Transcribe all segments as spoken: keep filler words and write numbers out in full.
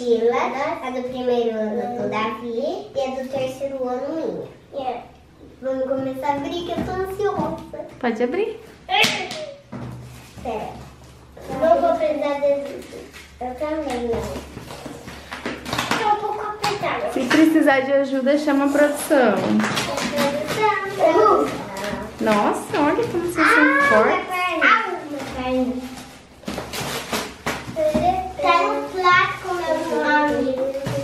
apostila, a do primeiro ano do Davi e a do terceiro ano minha. Yeah. Vamos começar a abrir, que eu tô ansiosa. Pode abrir. Espera. Não vou precisar de... Eu também não. Tá um pouco apertado. Se precisar de ajuda, chama a produção. Nossa, olha como vocês são fortes. Ah, minha perna. Tá no plástico, meu nome.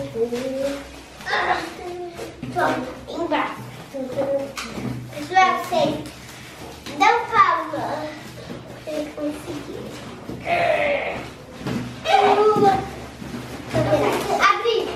Toma, embaixo. Pessoal, sei. Dá um palma. Você conseguiu. Abri.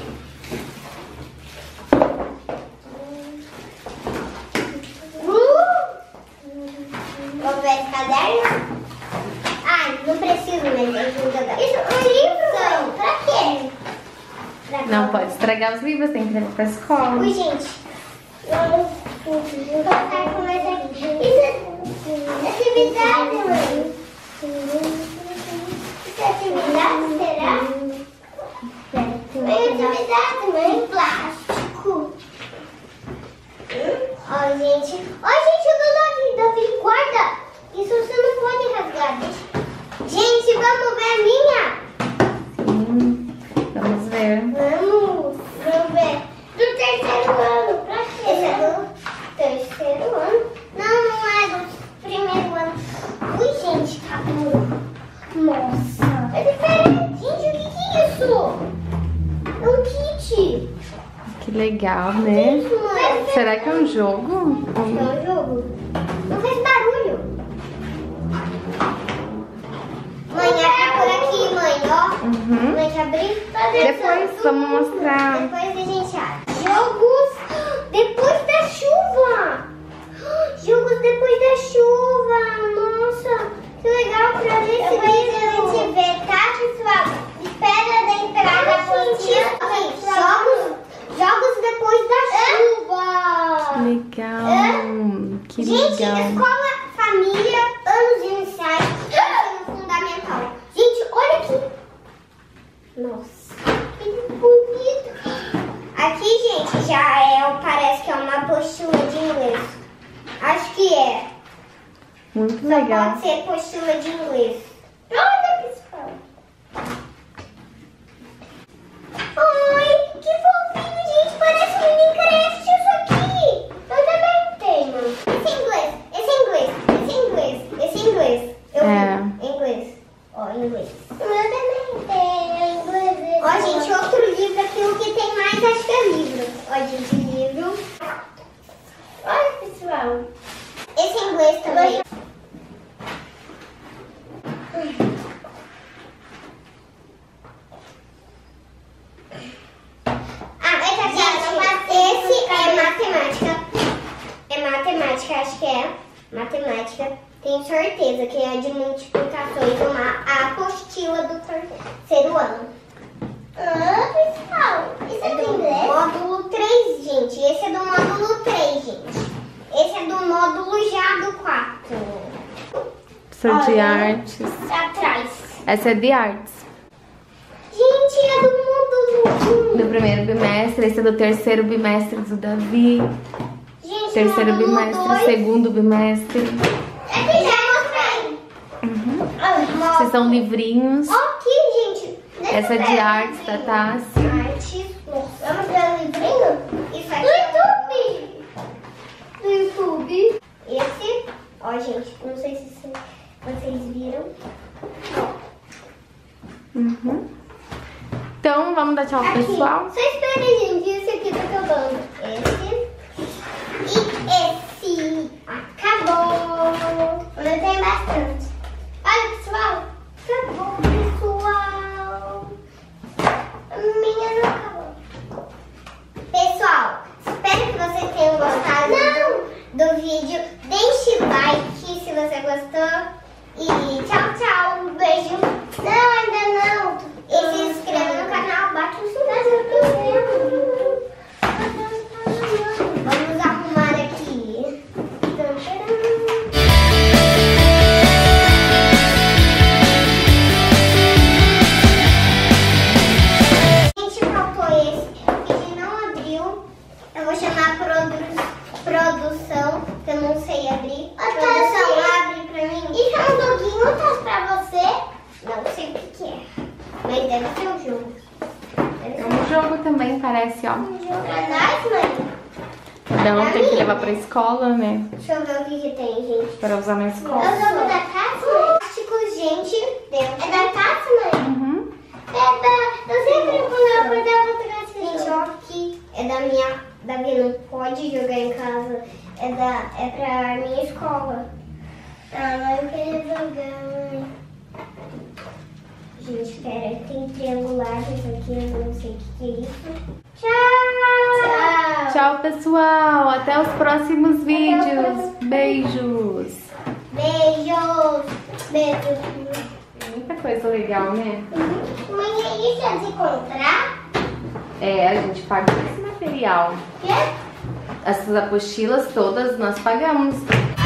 Vamos ver esse caderno? Ai, não preciso mais de ajuda. Isso é um livro? Pra quê? Pra Não pode estragar os livros, tem que levar pra escola. Ui, gente. Vou colocar com mais aqui. Isso é atividade, mãe. Isso é atividade, será? É atividade, mãe. Plástico. Ó, gente. Ó, gente, o do Davi. Davi, guarda. Isso você não pode rasgar. Deixa. Gente, vamos ver a minha? Sim, vamos ver. Vamos. Vamos ver. Do terceiro ano. Pra quê? Esse é do terceiro ano? Não, não é do primeiro ano. Ui, gente, tá duro. Nossa. É diferente. Gente, o que que é isso? É um kit. Que legal, né? Isso, mãe. Será que é um jogo? É um jogo. Não fez barulho. Mãe, abre por aqui, mãe, ó. Uhum. Mãe, quer abrir? Depois vamos mostrar. Depois a gente abre. Jogos depois da chuva. Jogos depois da chuva. Nossa, que legal pra ver esse vídeo. A gente vê, tá, pessoal? Espera da entrada da apostila. Jogos, jogos depois da chuva. Legal. Que Gente, legal. escola, família, anos iniciais, ensino fundamental. Gente, olha aqui. Nossa, que bonito. Aqui, gente, já é, parece que é uma apostila de inglês. Acho que é. Muito Só legal. pode ser apostila de inglês. Olha, pessoal. Ai, que fofinho, gente. Parece um Minecraft isso aqui. Eu também tenho. Esse é inglês, esse é inglês, esse é inglês, esse é inglês. Eu É. vi, inglês. Ó, inglês. Eu também tenho inglês. Ó, gente, outro livro aqui, o que tem mais acho que é livro. Ó, gente, livro. Olha, pessoal. Esse é inglês também. Ah, vai tá, gente, esse é matemática. É matemática, acho que é. Matemática. Tenho certeza que é de multiplicações, uma apostila do terceiro ano. Ah, pessoal, isso é do inglês? Módulo três, gente. Esse é do módulo três, gente. Esse é do módulo já do quatro. Sou de Olha, artes. Atrás. Essa é de artes. Gente, é do módulo um. Do primeiro bimestre, esse é do terceiro bimestre do Davi. Gente, Terceiro módulo bimestre, dois. segundo bimestre. Aqui já mostrei. Uhum. Ah, Esses são livrinhos. Ó, aqui, gente. Deixa Essa é eu de ver artes o da livrinho. Tassi. Artes. Nossa, vamos ver o livrinho? Isso aqui. Do YouTube. Do YouTube. Esse. Ó, gente, não sei se vocês viram. Uhum. Então, vamos dar tchau pro Aqui. pessoal. Só espera, gente. Esse aqui tá acabando. Esse. E esse. Acabou. Eu tenho bastante. Olha, pessoal. Acabou, pessoal. A minha não acabou. Pessoal, espero que vocês tenham gostado não. do vídeo. Deixe like se você gostou. E tchau, tchau. Um beijo. Não, ainda não. E se inscreva no canal. Bate no sininho. Vamos arrumar aqui. também parece, ó. Pra nós, mãe? Cada um tem que levar pra escola, né? Deixa eu ver o que que tem, gente. Pra usar na É escola. o jogo da caça, mãe? Plástico, gente, dentro. É da caça, mãe? Uhum. É da... Eu sempre quando eu acordava atrás, gente, ó, aqui é da minha... Da minha, não pode jogar em casa. É, da, é pra minha escola. Ah, mas eu queria jogar, mãe. Gente, pera, tem triangulares aqui, eu não sei o que, que é isso. Tchau! Tchau, pessoal. Até os próximos vídeos. próximo. Beijos. Beijos! Beijos! Muita coisa legal, né? Mãe, é isso é de encontrar? É, a gente paga esse material. Quê? Essas apostilas todas nós pagamos.